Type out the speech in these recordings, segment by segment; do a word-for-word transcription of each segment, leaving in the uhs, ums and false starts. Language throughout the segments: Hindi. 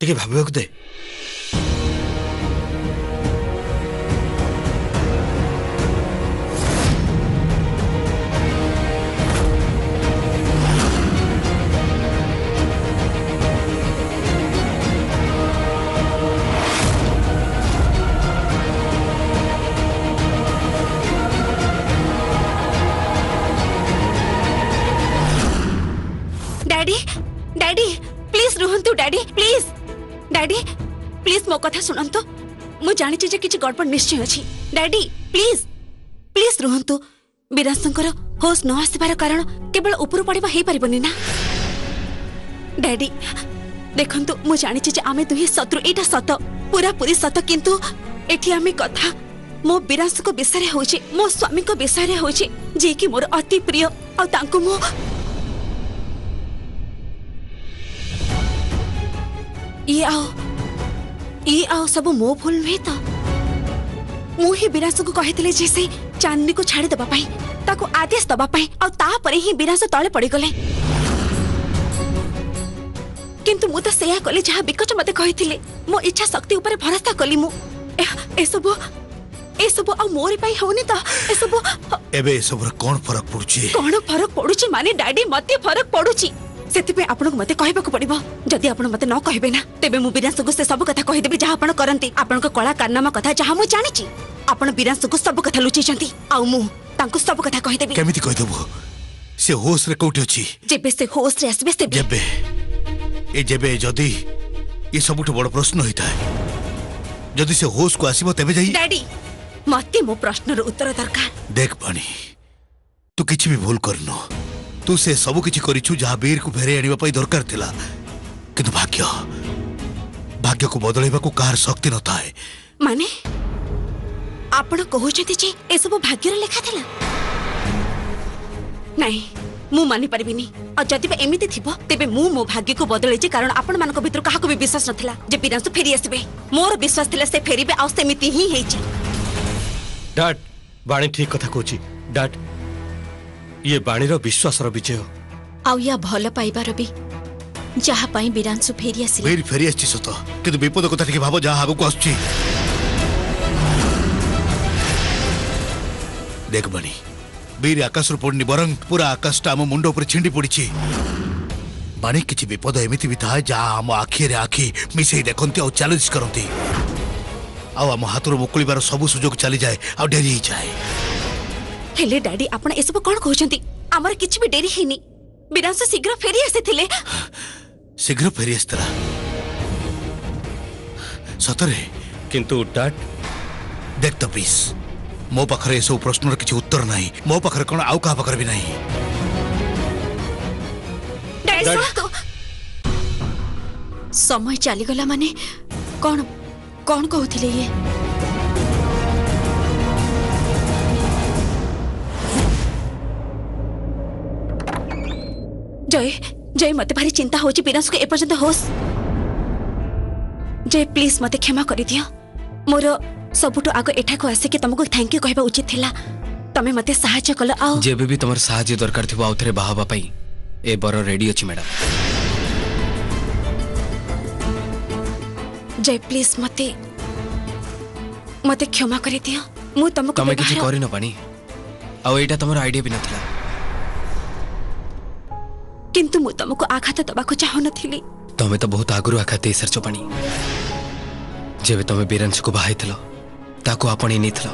टिके भाबिବାକୁ दे। डैडी डैडी प्लीज रुहंतु डैडी प्लीज डैडी प्लीज मो कथा सुनंतु मु जानि जे किछि गड़बड़ निश्चय अछि डैडी प्लीज प्लीज रुहंतु विरासंकर होश न आसीबार कारण केवल ऊपर पड़िबा हे परिबनी ना डैडी देखंतु मु जानि जे आमे दुहे शत्रु एटा सत पूरा पूरी सत किंतु एठी आमे कथा मो विरास को विषय होछि मो स्वामी को विषय होछि जे कि मोर अति प्रिय आ तांको मो ये आओ ये आओ सब मो भूल नुहे तो मु ही विरास को कही जे से चांदनी को छाड़ी दबा पाई ताको आदेश दबा पाई और ता परे ही विरास तले पड़ी गले किंतु मु तो सेया कले जहा बिकच मते कहिथिले मो इच्छा शक्ति ऊपर भरोसा कली मु ए, ए सब ए सब आ मोर पाई होनी तो ए सब एबे ए सब कोन फरक पड़ुची कोन फरक पड़ुची माने डैडी मते फरक पड़ुची सेति आपन मते कहबाक पड़िबो जदि आपन मते न कहबे ना तेबे मु विरास को से सब कथा कहि देबे जहा आपन करंती आपन को कला कारनामा कथा जहा मु जानि छी आपन विरास को सब कथा लुचि छंती आ मु तांको सब कथा कहि देबे केमिति कहि देबो से होश रे कोठी अछि जेबे से होश रे आसबे से जेबे ए जेबे जदि ये सबुठ बड़ प्रश्न होइता जदि से होश को आसीबो तेबे जाई डैडी मते मो प्रश्न रो उत्तर दरकार देख पानी तू किछि भी भूल करनो तू से सब किछि करिछु जहा वीर को फेरे आनिबा पई दरकार थिला किंतु भाग्य भाग्य को बदलैबा को कार शक्ति न थाए माने आपण कहउछथि जे ए सब भाग्य रे लेखा थिला नहीं मु मानि परबिनी और जदि एमिति थिबो तेबे मु मो भाग्य को बदलै जे कारण आपण मान को भितर काहा को भी विश्वास नथिला जे विरांसु फेरी आसीबे मोर विश्वास थिला से फेरीबे आ सेमिति ही हेछि डैड बाणी ठीक कथा कहछि डैड ये बाणीर विश्वास विजय आउ या भल पाइबार भी जहा पाई विरांसु फेरी आसिले वीर फेरी आछि सत किंतु विपद कथा ठीक भाबो जहा आगु को आछि देख बनी वीर आकाश पड़नी बरंग पूरा आकाश आम मुंड उपर छिंडी पड़ी बाणी किछि विपद एमिति भी था जहा आम आखि आखि मिसई देखती और चैलेंज करती आम हाथ मुकुलिबार सब सुजोग चली जाए आ डेरी ही जाए हेले डैडी आपण ए सब कोन कहउछंती हमर किछि भी डेरी हेनी विरांस शीघ्र फेरी आसीथिले शीघ्र फेरी आस्तरा सतरे किंतु डैड देख तो प्लीज मो पाखरे सब प्रश्नर किछि उत्तर नाही मो पाखरे कोन आउ का पाखरे भी नाही डैडी तो समय चली गला माने कौन कौन कहउथिले ये जय जय मते भारी चिंता होची विरांस को ए पर्यंत होश जय प्लीज मते क्षमा करि दियो मोर सबुटो आगो एठा को आसे कि तुमको थैंक यू कहबा उचित थिला तमे मते सहायता कल आ जेबे भी तमर सहायता दरकार थिबो आउथरे बाहाबा पई ए बर रेडी अछि मैडम जय प्लीज मते मते क्षमा करि दियो मु तुमको तमे किछि करि न पानी आ एटा तमर आईडिया भी नथिला किंतु मु तुमको आघात दबाको चाहो नथिली तमे तो बहुत आगुरु आघात दे सरचो पानी जेबे तमे विरांस को बाहाइथलो ताको आपणी निथलो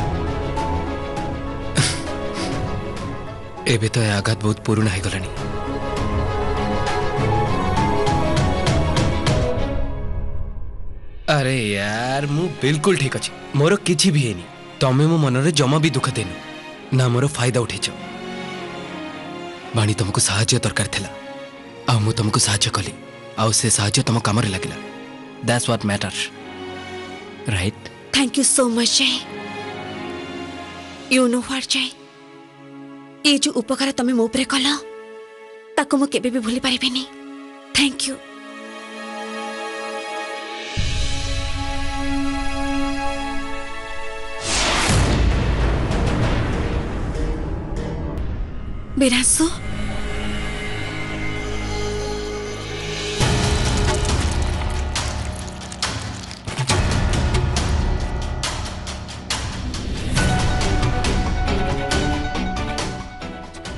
एबे तो आघात बहुत पुराना है गलानी अरे यार मु बिल्कुल ठीक अछि मोर किछि भी हेनी तमे मो मन रे जमा भी दुख देनु ना मोर फायदा उठेछ बाणी तुमको साहाय्य दरकार थिला आ मु तुमको साहाय्य कली आ से साहाय्य तुम काम रे लागिला that's what matters right thank you so much Jay you know what Jay ये जो उपकार तमे मो उपरे कला ताको मु केबे भी भूली परिबेनी थैंक यू विरांसु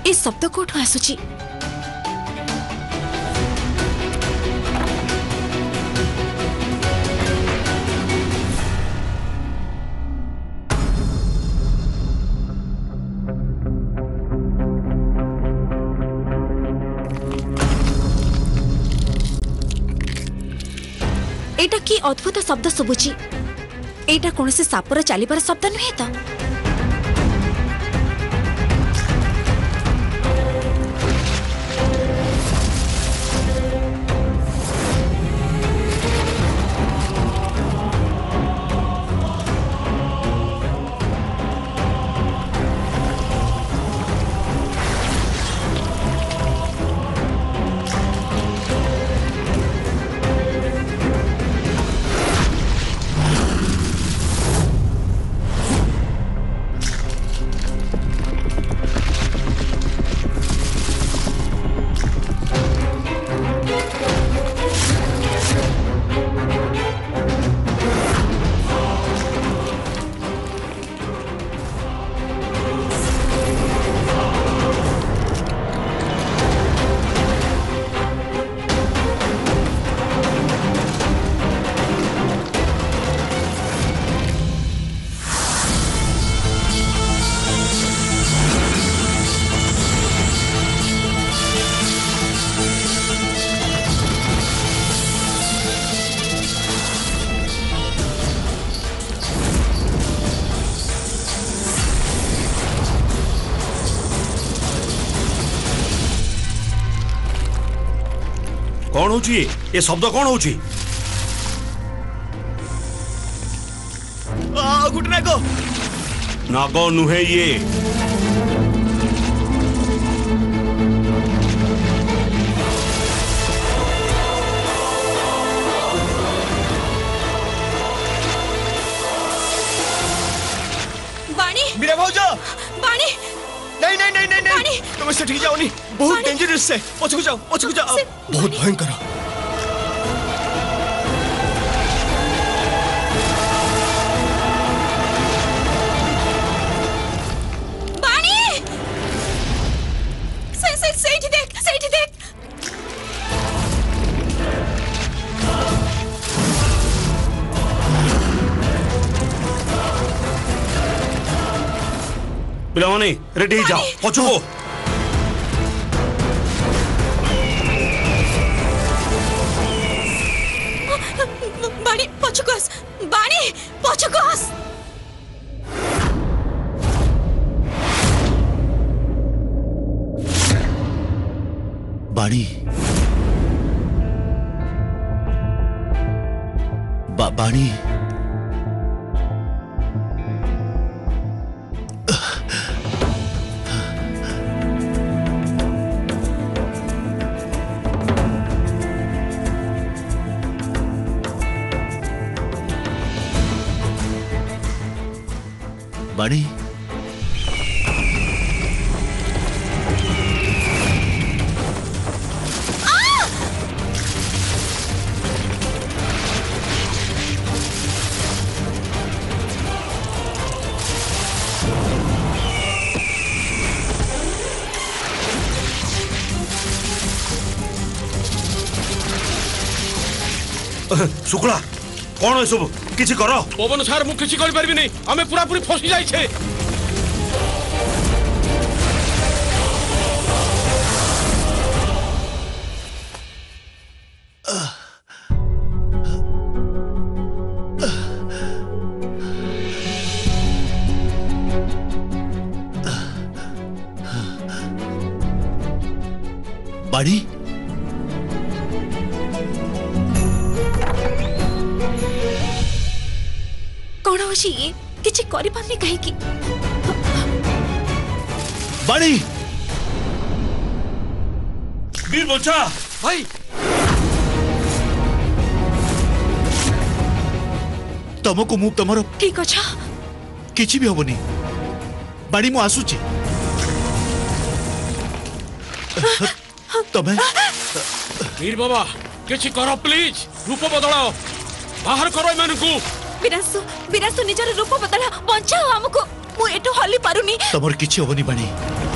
ए शब्द कोठु आसुची? एटा की अद्भुत शब्द शुभुची। एटा कौन से सापर चलीबार शब्द नुहे तो? कौन हो ये शब्द कौन हो? गुटे नाग नाग नुहे ये बाणी मीरा भाउज बाणी नहीं नहीं नहीं नहीं नहीं बाणी! तुम सेठी जाओनी बहुत बाणी! डेंजरस है पछकु जाओ पछकु जाओ से- बहुत बाणी! भयंकर बाणी से से सेठी देख सेठी देख पिलामाने रेडी जाओ पछकु बाणी पछुकस बाणी पछुकस बाणी बा, बाणी बाणी शुक्ला कौन है सब किसी करो पवन सार मु किसी कर परबी नहीं हमें पूरा पूरी फसी जाई छे बाणी कौन हो ये किछि करि पारनी काहे की बाणी वीर बच्चा भाई तुमको मु तुमर ठीक अच्छा किछि भी होबनी बाणी मु आसुची तमे वीर बाबा किसी करो प्लीज रूप बदलाओ बाहर करो इमानकू विरासु विरासु निजर रूप बदला बंचाओ हमको मु एटू हली पारुनी तमर किछि होबनी बाणी